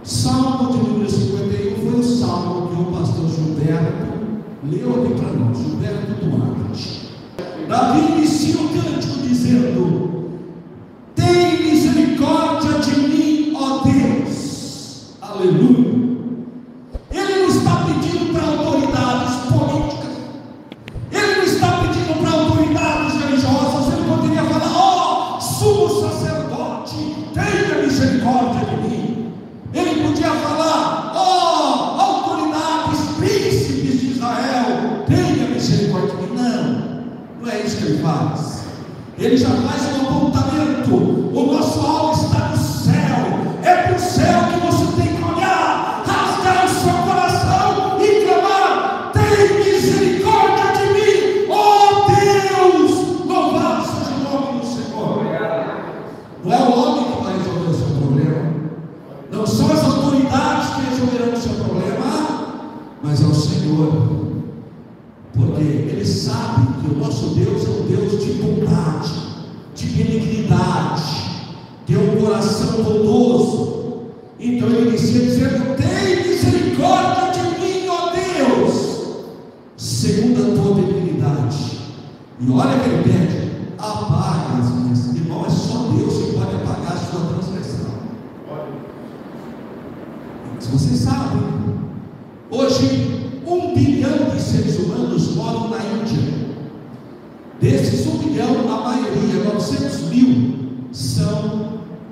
Salmo de número 51 foi o salmo que o pastor Gilberto leu aqui para nós, Gilberto Duarte. Davi inicia o cântico dizendo: tem misericórdia de mim, ó Deus. Aleluia. Ele não está pedindo para autoridades políticas, ele não está pedindo para autoridades religiosas. Ele poderia falar: ó sumo sacerdote, tenha misericórdia de mim. Ele podia falar: ó autoridades, príncipes de Israel, tenha misericórdia de mim. Não é isso que ele faz. Ele já faz um apontamento: o nosso alvo está no céu. É para o céu que você tem que olhar, rasgar o seu coração e clamar: tem misericórdia de mim, ó Deus. Louvado seja o nome do Senhor. Não é o homem que vai resolver o seu problema, não são as autoridades que resolverão o seu problema, mas é o Senhor. Porque Ele sabe que o nosso Deus é um Deus de bondade, de benignidade, tem um coração bondoso. Então Ele inicia dizendo: tem misericórdia de mim, ó Deus, segundo a tua benignidade. E olha que Ele pede: apaga as minhas. Irmão, é só Deus que pode apagar a sua transgressão. Se vocês sabem, hoje 1 bilhão de seres humanos moram na Índia. Desses 1 bilhão, a maioria, 900 mil, são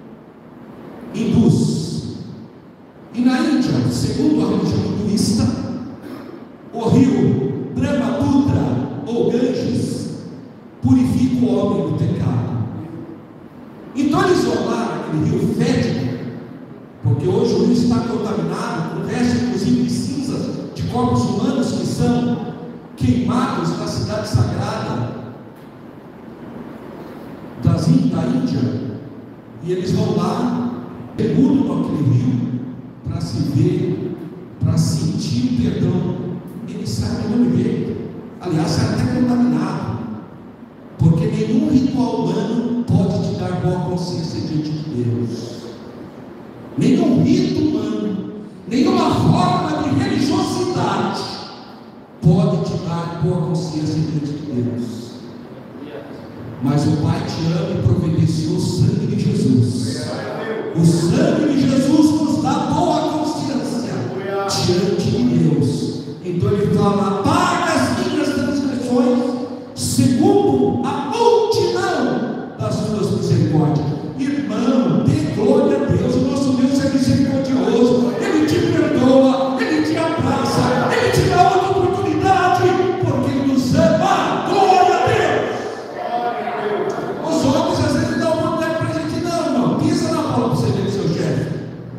hindus. E na Índia, segundo a religião hinduísta, o rio Brahmaputra ou Ganges purifica o homem do pecado. Então eles vão lá naquele rio fétido, porque hoje o rio está contaminado com restos, inclusive, de cinzas de corpos humanos que são queimados na cidade sagrada da Índia. E eles vão lá, mergulham naquele rio para se ver, para sentir o perdão. Eles sabem do mesmo jeito. Aliás, sai até contaminado, porque nenhum ritual humano pode te dar boa consciência diante de Deus. Nenhum rito humano, nenhuma forma de religiosidade pode te dar boa consciência diante de Deus. Mas o Pai te ama e providenciou o sangue de Jesus. O sangue de Jesus nos dá boa consciência diante de Deus. Então Ele fala: apaga as minhas transgressões segundo a multidão das tuas misericórdias. Irmão, dê glória a Deus. O nosso Deus é misericordioso. Ele te perdoa, Ele te abraça, Ele te dá outra oportunidade, porque Ele nos ama. Glória a Deus. Os homens às vezes dão oportunidade para a gente. Não, irmão, pisa na bola para você ver o seu chefe.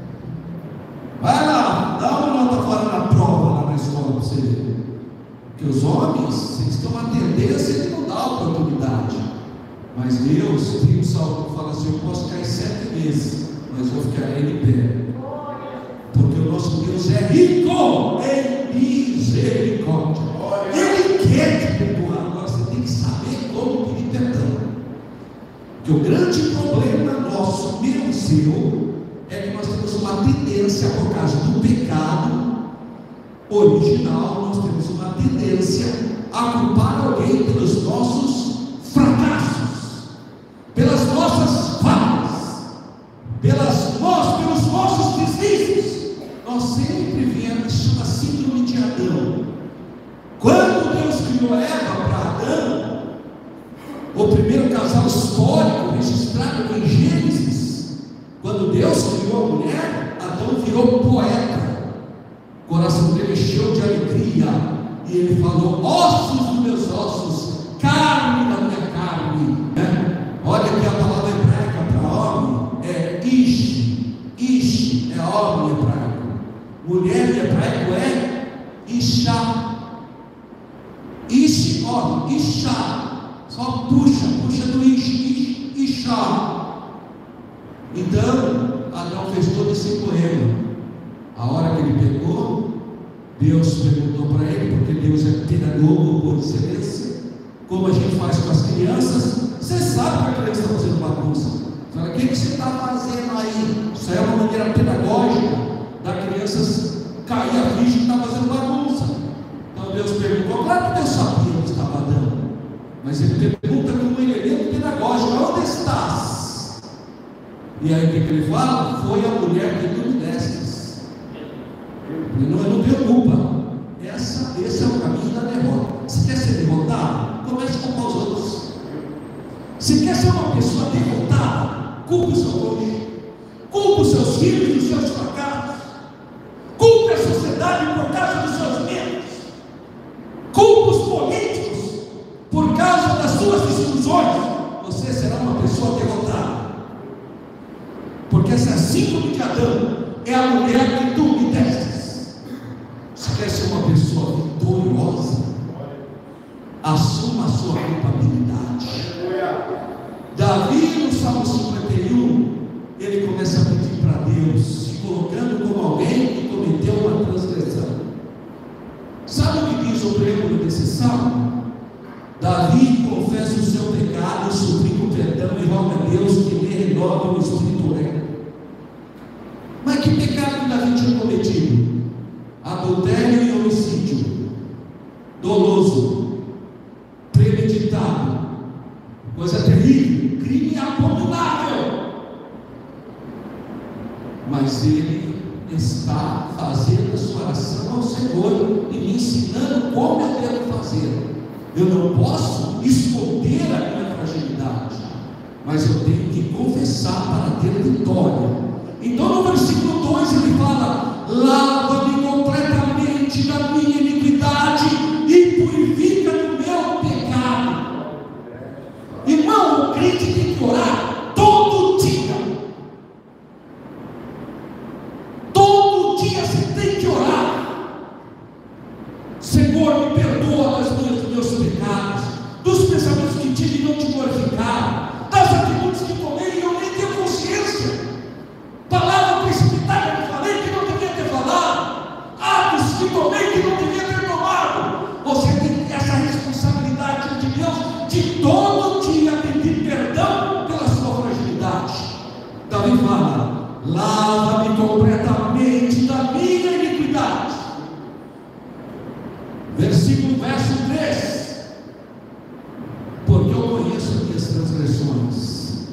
Vai lá, dá uma nota fora na prova lá na escola para você ver. Porque os homens, eles têm uma tendência de não dar oportunidade. Mas Deus tem um salmo que fala assim: eu posso cair 7 vezes, mas vou ficar em pé. Porque o nosso Deus é rico em misericórdia. Ele quer te perdoar. Agora você tem que saber como pedir perdão. Porque o grande problema nosso, meu e seu, é que nós temos uma tendência, por causa do pecado original, nós temos uma tendência a culpar alguém pelos nossos fracassos, pelas nossas falhas, pelos nossos deslizes. Nós sempre viemos, chama síndrome de Adão. Quando Deus criou Eva para Adão, o primeiro casal histórico registrado em Gênesis, quando Deus criou a mulher, Adão virou poeta. O coração dele encheu de alegria e ele falou: ossos dos meus ossos, carne da minha carne. Olha que a palavra hebraica para homem é ish. Ish é homem hebraico. Mulher em hebraico é isha. Ish, homem, isha. Só puxa do ish, isha. Então Adão fez todo esse poema. A hora que ele pegou, Deus perguntou para ele, porque Deus é pedagogo por excelência, como a gente faz com as crianças. Você sabe que a criança está fazendo bagunça. Fala: o que você está fazendo aí? Isso é uma maneira pedagógica. Claro que Deus sabia onde estava Adão, mas ele pergunta com um elemento pedagógico: onde estás? E aí o que ele fala? Foi a mulher que tu me destes. Não preocupa. Esse é o caminho da derrota. Você quer ser derrotado? Comece a culpar os outros. Se quer ser uma pessoa derrotada, culpe o seu cônjuge, culpe os seus filhos dos seus fracassos, culpe a sociedade por causa dos seus medos, culpe os políticos por causa das suas desilusões. Você será uma pessoa derrotada, porque essa é a síndrome de Adão, é a mulher que tu me destes. Se quer ser uma pessoa vitoriosa, assuma a sua culpabilidade. Davi, no Salmo 51, ele começa a pedir para Deus, se colocando como alguém que cometeu uma transgressão. Sabe o que diz o preâmbulo desse salmo? Davi confessa o seu pecado, suplica o perdão e roga a Deus que lhe renove o espírito reto. Mas que pecado que Davi tinha cometido? Adultério e homicídio, doloso, premeditado, coisa terrível, crime abominável. Mas ele está fazendo a sua oração ao Senhor e me ensinando como eu devo fazer. Eu não posso esconder a minha fragilidade, mas eu tenho que confessar para ter vitória. Então no versículo 2 ele fala: lava-me completamente da minha iniquidade e purifica do meu pecado. Irmão, o crente tem que orar todo dia. Todo dia você tem que orar: Senhor, me perdoa dos meus pecados, dos pensamentos que tive e não te glorificaram, das atitudes que tomei e eu nem tenho consciência, palavra precipitada que falei que não devia ter falado, atos que tomei que não devia ter tomado. Você tem essa responsabilidade de Deus de todo dia pedir perdão pela sua fragilidade. Davi fala: lava-me completamente da minha iniquidade. Verso 3: porque eu conheço as minhas transgressões.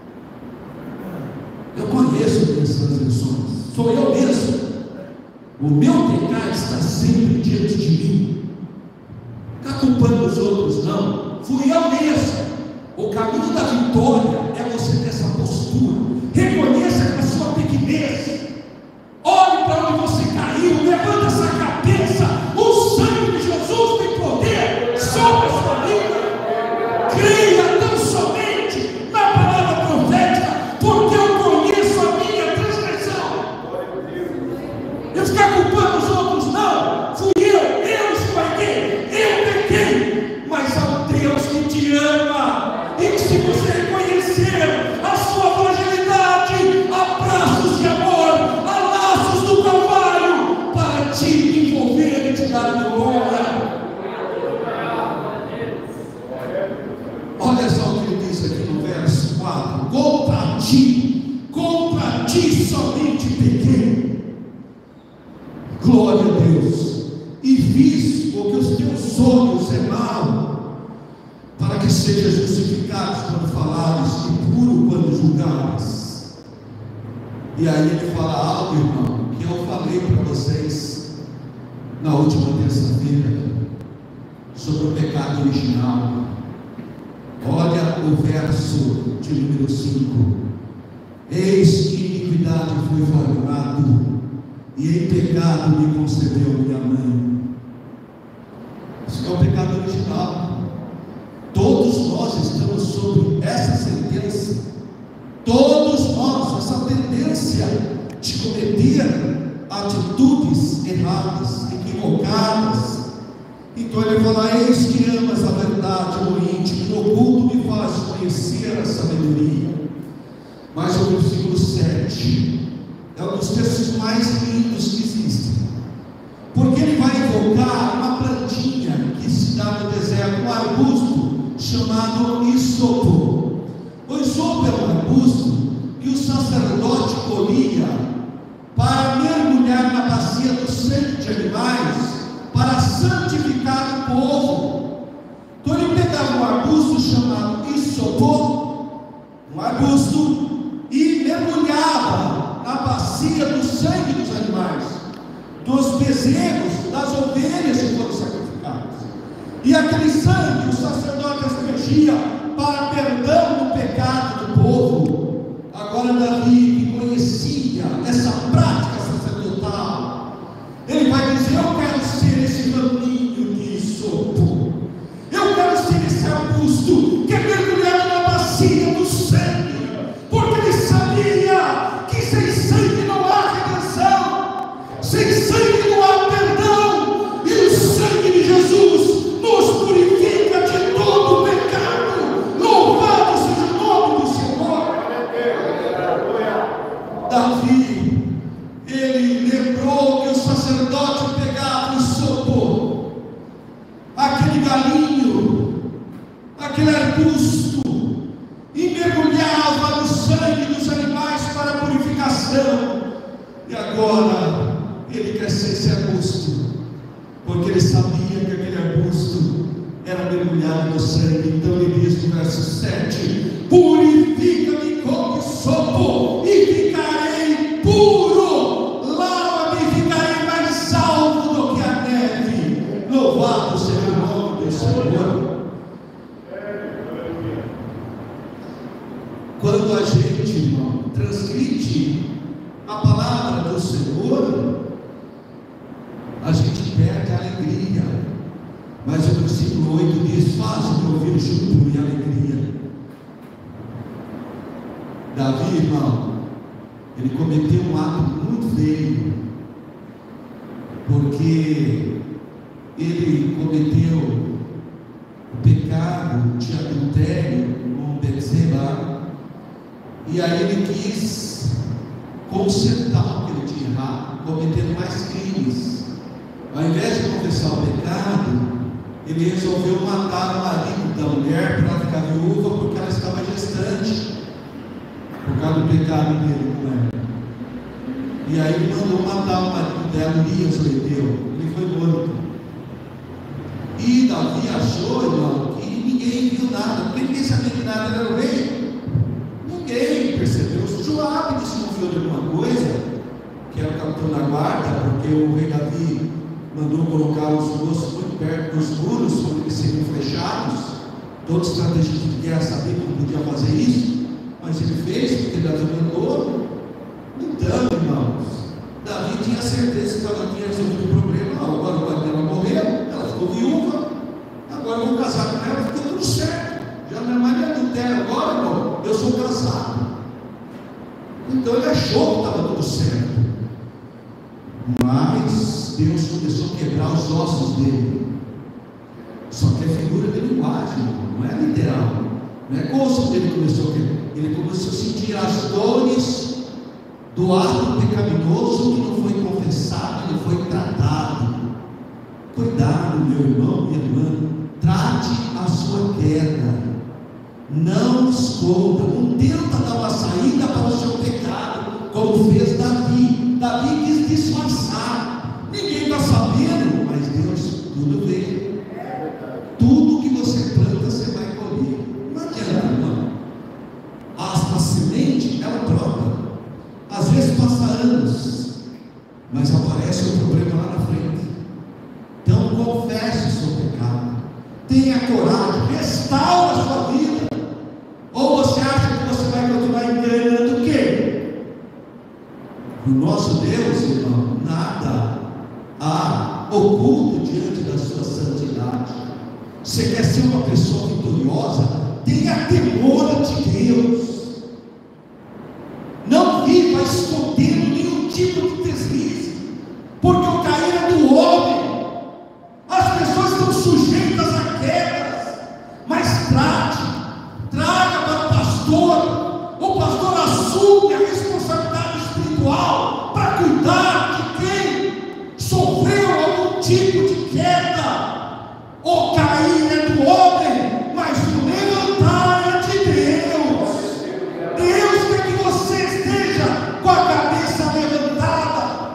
Eu conheço as minhas transgressões, sou eu mesmo. O meu pecado está sempre diante de mim. Está culpando os outros, não. Fui eu mesmo. O caminho da vitória é você ter essa postura. Reconheça a sua pequenez. Olhe para onde você caiu. Levanta essa cabeça. O sangue de Jesus tem poder sobre a sua vida. Creia tão somente na palavra profética, porque eu conheço a minha transgressão. Eu ficar culpando os outros, não. Fui eu escolhi, eu pequei. Mas há um Deus que te ama, e que se você reconhecer a sua fragilidade, há braços de amor, há laços do Calvário para te envolver e te dar vitória. Olha só o que ele diz aqui no verso 4: contra ti somente pequei, glória a Deus, e fiz o que os teus olhos é mal, para que sejas justificado quando falares e puro quando julgares. E aí ele fala algo, irmão, que eu falei para vocês na última terça-feira, sobre o pecado original. Olha o verso de número 5: eis que iniquidade fui formado, e em pecado me concebeu minha mãe. Isso é o pecado original. Todos nós estamos sob essa sentença. Todos nós, essa tendência de cometer atitudes erradas, equivocadas. Então ele fala: eis que amas a verdade no íntimo, no oculto me faz conhecer a sabedoria. Mas o versículo 7 é um dos textos mais lindos que existem, porque ele vai invocar uma plantinha que se dá no deserto, um arbusto chamado isopo. O isopo é um arbusto que o sacerdote colhia para mergulhar na bacia do sangue de animais, para santificar o povo bacia do sangue dos animais, dos bezerros, das ovelhas que foram sacrificadas. E aquele sangue o sacerdote aspergia para perdão do pecado do povo. Agora Davi, que conhecia essa prática sacerdotal, ele vai dizer: eu quero ser esse raminho de isopo, eu quero ser esse arbusto que é mergulhado na bacia do sangue, porque ele sabia que sem sangue não há redenção, sem sangue não há perdão, e o sangue de Jesus nos purifica de todo o pecado. Louvado seja o nome do Senhor. Davi, ele lembrou que o sacerdote pegava o sopo, aquele galinho, aquele arbusto, e mergulhava no sangue dos animais para a purificação. E agora ele quer ser esse arbusto, porque ele sabia que aquele arbusto era mergulhado no sangue. Então ele diz no verso 7: purifica-me com o sopo e ficarei puro, lava-me e ficarei mais salvo do que a neve. Louvado seja o nome do Senhor. Quando a gente, irmão, transgride a palavra do Senhor, a gente perde a alegria. Mas o versículo 8 diz: faz-me ouvir júbilo e alegria. Davi, irmão, ele cometeu um ato muito feio, porque ele cometeu o pecado de adultério com Betseba, e aí ele quis consertar o que ele tinha errado, cometendo mais crimes. Ao invés de confessar o pecado, ele resolveu matar o marido da mulher para ficar viúva, porque ela estava gestante, por causa do pecado dele com ela. E aí ele mandou matar o marido dela, Urias, o Eteu. Ele foi morto. E Davi achou, irmão, que ninguém viu nada, porque ninguém sabia que nada era o rei. Ninguém percebeu. Joabe desconfiou de alguma coisa, que era o capitão da guarda, porque o rei Davi mandou colocar os moços muito perto dos muros, quando eles seriam flechados. Todo estrategista de guerra sabia que não podia fazer isso, mas ele fez, porque Davi mandou. Então, irmãos, Davi tinha certeza que ela tinha resolvido o problema. Agora o marido dela morreu, ela ficou viúva, agora eu vou casar com ela, ficou tudo certo. Já não é mais minha adultério agora, irmão, eu sou casado. Então ele achou que estava tudo certo. Mas Deus começou a quebrar os ossos dele. Só que é figura de linguagem, não é literal. Não é como se ele começou a quebrar. Ele começou a sentir as dores do ato pecaminoso que não foi confessado, não foi tratado. Cuidado, meu irmão, minha irmã. Trate a sua queda. Não esconda. Não tenta dar uma saída para o seu pecado, como fez Davi. Davi quis disfarçar. Ninguém está sabendo, mas Deus tudo vê. Tudo que você planta, você vai colher. Não adianta, irmão. A semente, ela brota. Às vezes passa anos, mas aparece o problema lá na frente. Então confesse o seu pecado, tenha coragem, restaura a sua vida. Ou você acha que você vai continuar enganando o quê? O nosso Deus, irmão, nada há oculto diante da sua santidade. Você quer ser uma pessoa vitoriosa? Tenha temor de Deus. Não viva escondendo nenhum tipo de deslize, porque o cair é do homem. As pessoas estão sujeitas a quedas, mas traga para o pastor assume a responsabilidade espiritual para cuidar de quem sofreu algum tipo de queda. O cair é do homem, mas o levantar é de Deus. Deus quer que você esteja com a cabeça levantada.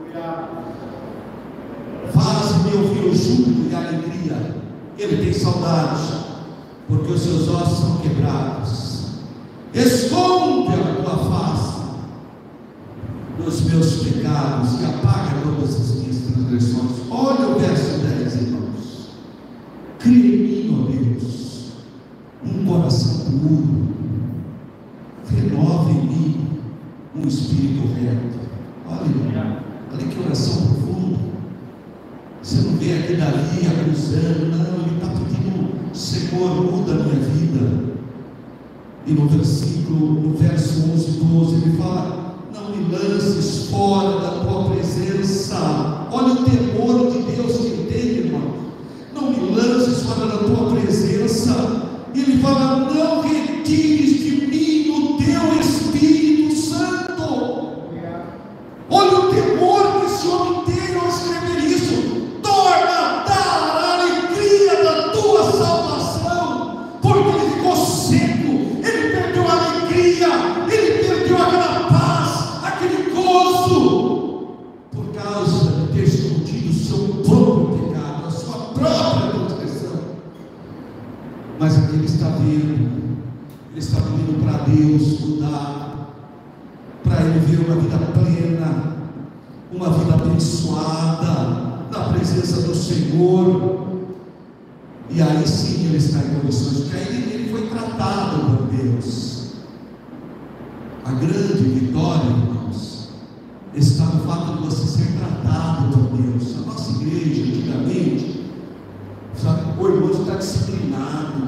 Faz-me ouvir o júbilo e a alegria. Ele tem saudade, porque os seus ossos são quebrados. Esconde a tua face dos meus meus pecados e apaga todas as minhas transgressões. Olha o verso 10, irmãos. Cria em mim, ó Deus, um coração puro, renova em mim um espírito reto. Olha que oração profunda. Você não vê aqui Davi acusando, não, ele está pedindo: Senhor, muda a minha vida. E no verso 11 e 12, ele fala: não me lances fora da tua presença. Olha o temor de Deus que ele tem, irmão. Não me lances fora da tua presença. E ele fala: não retires de mim o teu Espírito Santo. Olha o temor que esse homem tem ao escrever isso. Torna a alegria da tua salvação, porque ele ficou seco, ele perdeu a alegria, ele perdeu aquela paz, aquele gozo, por causa de ter escondido o seu próprio pecado, a sua própria transgressão. Mas aqui ele está vindo para Deus mudar, para ele ver uma vida plena, uma vida abençoada na presença do Senhor. E aí sim ele está em condições, porque aí ele foi tratado por Deus. A grande vitória, irmãos, está no fato de você ser tratado por Deus. A nossa igreja, antigamente, sabe, o irmão está disciplinado,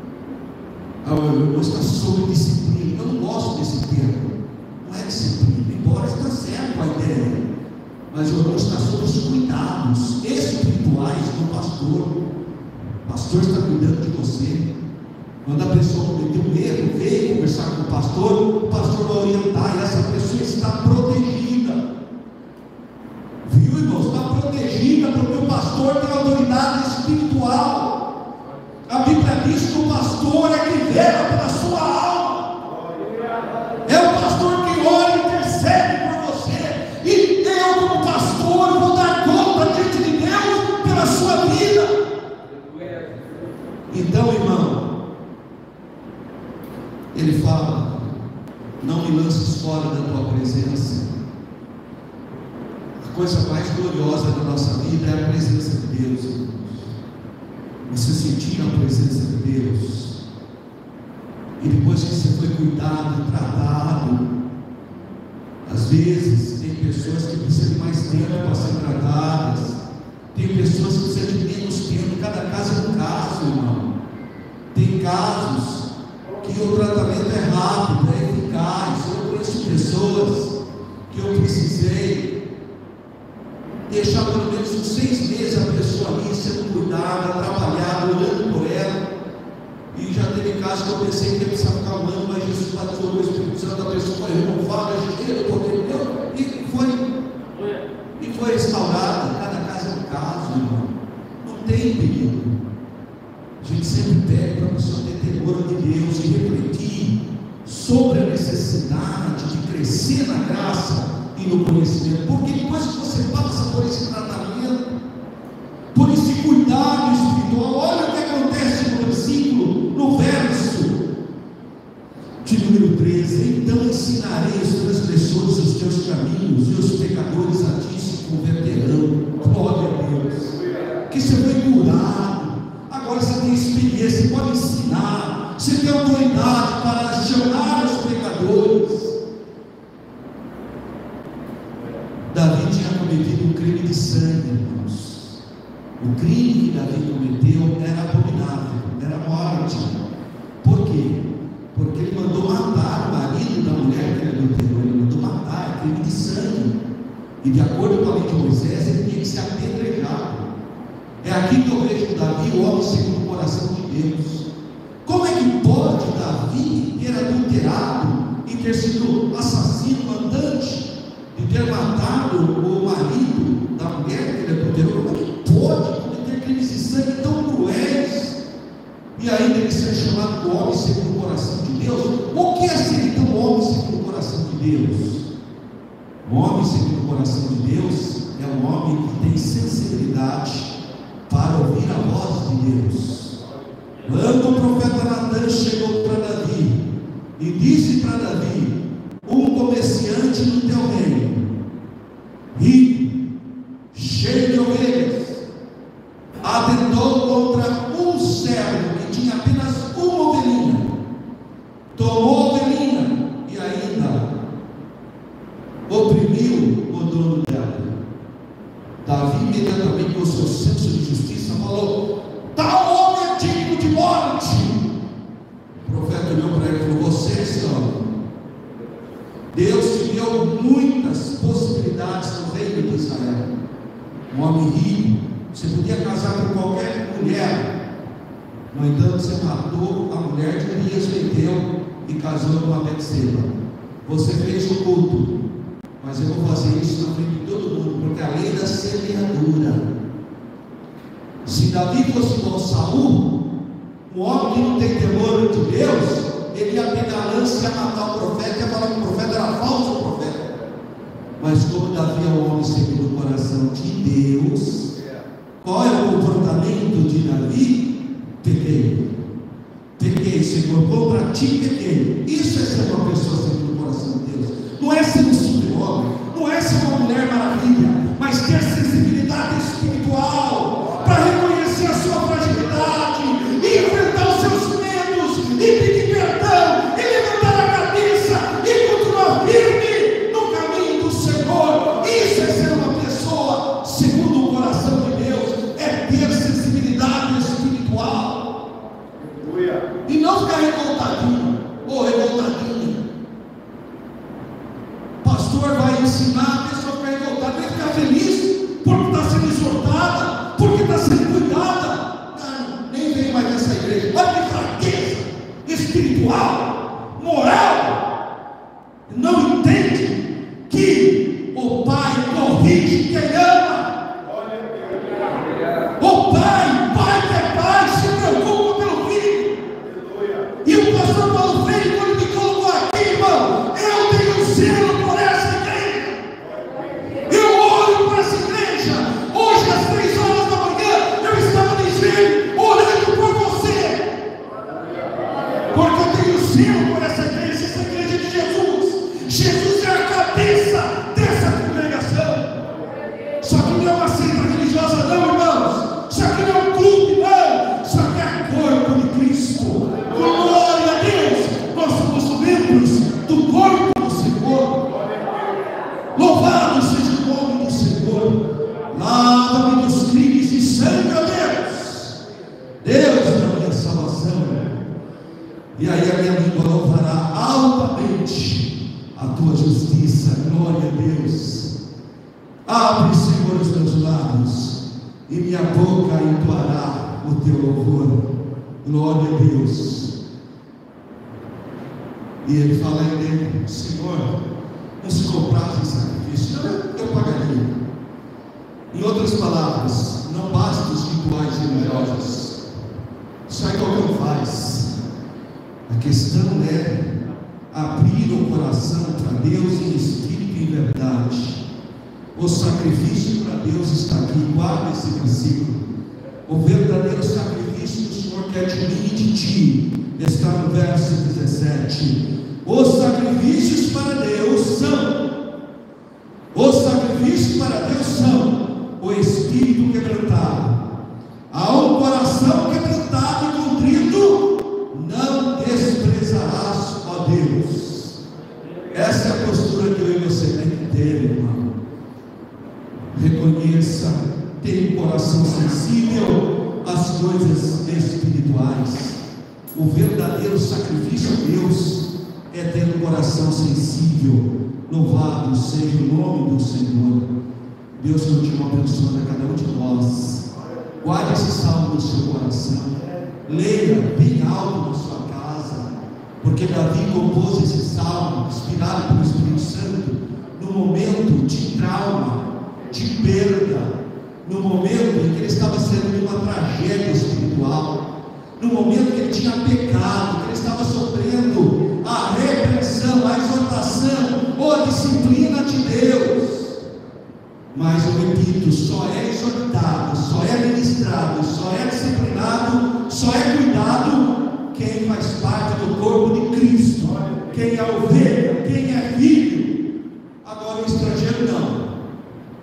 o irmão está sob disciplina. Eu não gosto desse termo, não é disciplina, embora está certo a ideia, mas o irmão está sob os cuidados espirituais do pastor. O pastor está cuidando de você. Quando a pessoa cometeu um erro, veio conversar com o pastor vai orientar, e essa pessoa está protegida. Viu, irmão? Está protegida, porque o pastor tem autoridade espiritual. A Bíblia diz que o pastor é que vela pela sua alma. É o pastor que ora e intercede por você. E eu, como pastor, vou dar conta diante de Deus pela sua vida. Então, irmão, ele fala: não me lances fora da tua presença. A coisa mais gloriosa da nossa vida é a presença de Deus, irmãos. Você sentir a presença de Deus, e depois que você foi cuidado, tratado, às vezes tem pessoas que precisam de mais tempo para ser tratadas, tem pessoas que precisam de menos tempo. Cada caso é um caso, irmão. Tem casos que o tratamento é rápido, é eficaz. Eu conheço pessoas que eu precisei deixar pelo menos uns 6 meses a pessoa ali sendo cuidada, trabalhada, olhando por ela. E já teve casos que eu pensei que ia precisar ficar um ano, mas Jesus batizou o Espírito Santo, a pessoa foi renovada, e foi restaurada. Cada caso é um caso, irmão. Não tem perigo. A gente sempre pede para a pessoa ter temor de Deus e refletir sobre a necessidade de crescer na graça e no conhecimento, porque depois que você passa por esse tratamento, por esse cuidado espiritual, olha o que acontece no versículo, no verso de número 13: então ensinarei os transgressores os teus caminhos, e os pecadores a ti se converterão. Glória a Deus, que você foi curado. Agora você tem experiência, você pode ensinar, você tem autoridade para chamar os pecadores. Davi tinha cometido um crime de sangue, irmãos. O crime que Davi cometeu era abominável, era morte. Por quê? Porque ele mandou matar o marido da mulher que ele adulterou. Ele mandou matar, é crime de sangue. E de acordo com a lei de Moisés, ele tinha que ser apedrejado. É aqui que eu vejo Davi, o homem segundo o coração de Deus. Como é que pode Davi ter adulterado e ter sido assassino, mandante, de ter matado o marido da mulher que ele adulterou? Como é que pode cometer crimes de sangue tão cruéis e ainda ele ser chamado de homem segundo o coração de Deus? O que é ser então homem segundo o coração de Deus? O homem segundo o coração de Deus é um homem que tem sensibilidade para ouvir a voz de Deus. Quando o profeta Natan chegou para Davi e disse para Davi: um comerciante no teu reino rico, cheio de ovelhas, atentou contra um servo que tinha apenas uma ovelhinha, tomou a ovelhinha e ainda oprimiu o dono dela. Davi, imediatamente, com o seu senso de justiça, falou: tal homem é digno de morte. O profeta olhou para ele e falou: vocês são. Deus te deu muitas possibilidades no reino de Israel. Um homem rico, você podia casar com qualquer mulher. No entanto, você matou a mulher de Urias Beteu e casou com a Betseba. Você fez o culto, mas eu vou fazer isso na frente de todo mundo, porque a lei da semeadura. Se Davi fosse com Saul, um homem que não tem temor de Deus, ele ia pegar a lança e ia matar o profeta, ia falar que o profeta era falso profeta. Mas como Davi é um homem segundo o coração de Deus, qual é o comportamento de Davi? Pequei, Senhor, contra ti pequei. Isso é ser uma pessoa segundo o coração de Deus. Não é ser um super-homem, não é ser uma mulher maravilha, mas ter sensibilidade espiritual para reconhecer a sua fragilidade e enfrentar os seus medos e pedir perdão e levantar a cabeça e continuar firme no caminho do Senhor. Isso é ser uma pessoa segundo o coração de Deus, é ter sensibilidade espiritual e não ficar revoltadinho ou revoltadinha. Pastor vai ensinar a pessoa a ficar revoltada, vai ficar feliz porque está sendo exortada, porque está sendo cuidada. Não, nem vem mais nessa igreja. Olha que fraqueza espiritual, moral. Não entende que o Pai corrige quem ama. O Pai que é Pai se preocupa pelo Filho. E o pastor Paulo Freire, quando me colocou aqui, irmão, eu tenho zelo por essa igreja. Eu oro por essa igreja. Hoje às 3 horas da manhã eu estava de joelho orando por você, porque eu tenho zelo por essa igreja é de Jesus. Jesus é a cabeça dessa congregação. Só que não é uma seita religiosa não, irmãos. Só que não é um clube não. Só que é corpo de Cristo. Glória a Deus. Nós somos membros do corpo do Senhor. Louvado seja o nome do Senhor. Lava-me dos crimes de sangue, ó Deus. Deus é a minha salvação. E aí a minha língua louvará altamente a tua justiça. Glória a Deus. Abre, Senhor, os meus lábios, e minha boca entoará o teu louvor. Glória a Deus. E ele fala ainda: Senhor, não se compraz em sacrifício, eu pagaria. Em outras palavras, não basta os rituais religiosos, isso aí qualquer um faz. A questão é abrir o coração para Deus em espírito e em verdade. O sacrifício para Deus está aqui. Guarda esse versículo. O verdadeiro sacrifício que o Senhor quer de mim e de ti está no verso 17. Os sacrifícios para Deus são o espírito quebrantado. A um coração quebrantado e contrito não desprezarás, ó Deus. Essa é a postura que eu e você tem que ter, irmão. Reconheça, tenha um coração sensível às coisas espirituais. O verdadeiro sacrifício a Deus é ter um coração sensível. Louvado seja o nome do Senhor. Deus continua abençoando a cada um de nós. Guarde esse salmo no seu coração. Leia bem alto na sua casa, porque Davi compôs esse salmo inspirado pelo Espírito Santo no momento de trauma, de perda, no momento em que ele estava sendo uma tragédia espiritual, no momento que ele tinha pecado, que ele estava sofrendo a repreensão, a exortação ou a disciplina de Deus. Mas eu repito, só é exortado, só é ministrado, só é disciplinado, só é cuidado quem faz parte do corpo de Cristo, quem é ovelha, quem é filho. Agora o estrangeiro não.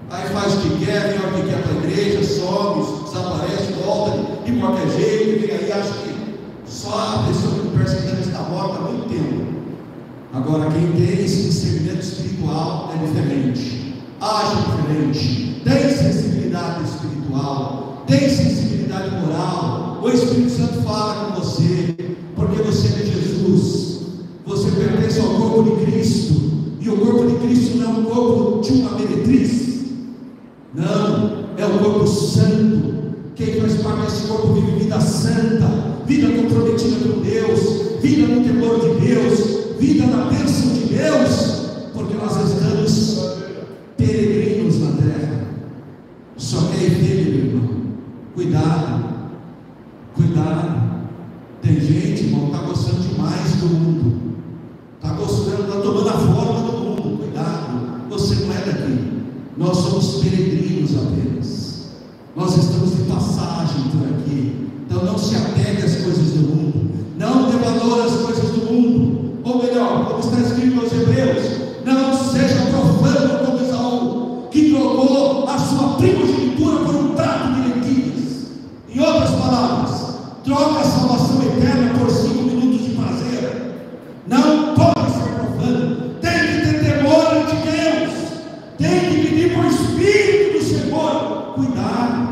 faz o que quer, vem a hora que quer para a igreja, some, desaparece, volta de qualquer jeito, vem aí, acha que só a pessoa que percebe que está morta há muito tempo. Agora, quem tem esse discernimento espiritual é diferente, age diferente, tem sensibilidade espiritual, tem sensibilidade moral. O Espírito Santo fala com você, porque você é de Jesus, você pertence ao corpo de Cristo, e o corpo de Cristo não é um corpo de uma meretriz, não, é o corpo santo. Quem faz parte desse corpo vive vida santa, vida comprometida com Deus, vida no temor de Deus, vida na bênção de Deus, porque nós estamos peregrinos na terra. Só que é efêmero, irmão. Cuidado, cuidado. Tem gente, irmão, que está gostando demais do mundo, está gostando, está tomando a forma do mundo. Cuidado, você não é daqui. Nós somos peregrinos apenas. Nós estamos de passagem por aqui. Então não se apegue às coisas do mundo, não dê valor às coisas do mundo, ou melhor, como está escrito aos Hebreus, não seja profano como Esaú, que trocou a sua primogenitura por um prato de lentilhas. Em outras palavras, troca a salvação eterna por 5 minutos de prazer. Não pode ser profano, tem que ter temor de Deus, tem que pedir por Espírito do Senhor. Cuidado,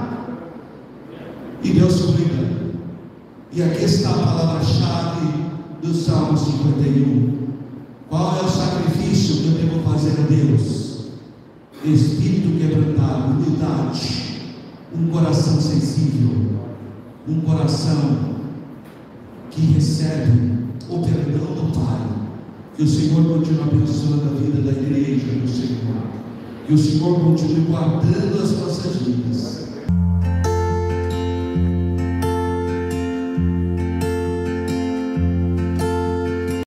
e Deus cuida. E aqui está a palavra-chave do Salmo 51. Qual é o sacrifício que eu devo fazer a Deus? Espírito quebrantado, humildade, um coração sensível, um coração que recebe o perdão do Pai. Que o Senhor continue abençoando a vida da igreja do Senhor, que o Senhor continue guardando as nossas vidas.